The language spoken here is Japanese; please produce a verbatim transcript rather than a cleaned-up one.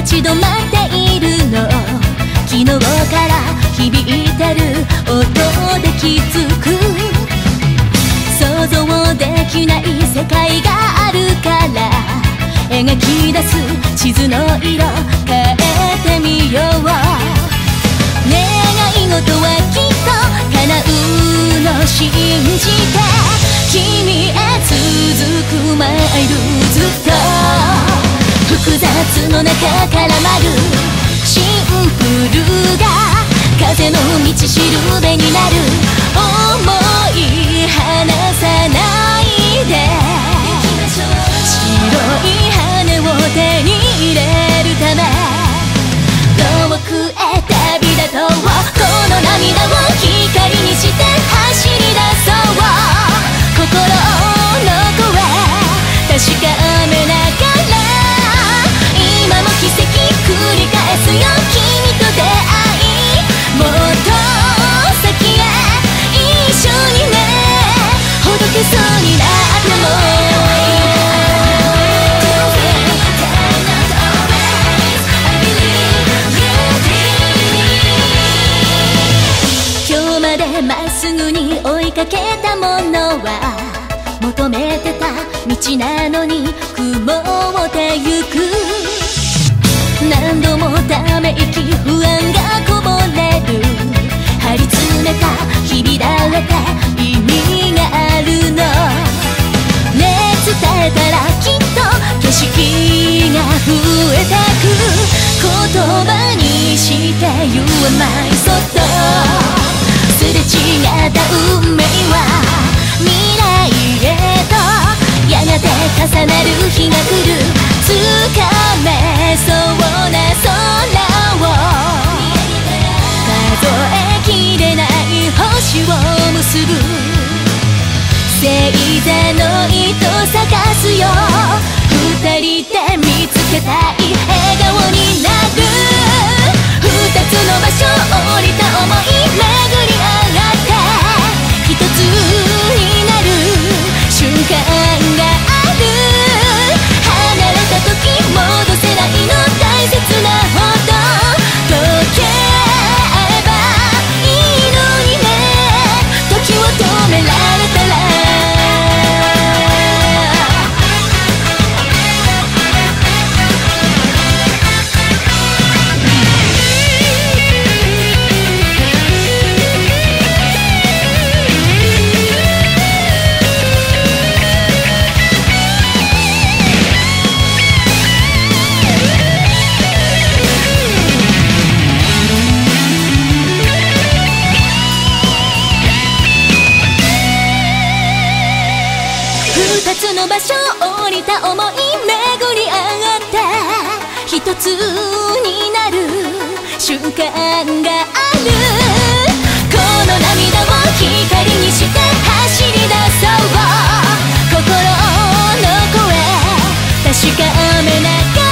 ち止まっているの。昨日から響いてる音で気づく。想像できない世界があるから描き出す地図の色変えてみよう。願い事はきっと叶うの信じて君へ続くマイルずっと複雑の中から舞るシンプルが風の道しるべになる。思い離さないで白い羽を手に入れるため遠くへ旅立とう。この涙を光にして走り出そう。心の声確かめながら今も奇跡繰り返すよ。君と出会いもっと先へ一緒にねほどけそうになってもまっすぐに追いかけたものは求めてた道なのに曇ってゆく。何度もため息不安がこぼれる。張り詰めた日々だって意味があるの。ね伝えたらきっと景色が増えてく。言葉にして言わないそっとすれ違った運命は未来へとやがて重なる日が来る。掴めそうな空を数えきれない星を結ぶ星座の糸探すよ。二人で見つけたい笑顔になる。二つの場所降りた想い巡り合って一つになる瞬間がある。離れた時戻せないの大切なほど溶け合えばいいのにね。時を止められたら二つの場所降りた想い巡り合って一つになる瞬間がある。この涙を光にして走り出そう。心の声確かめながら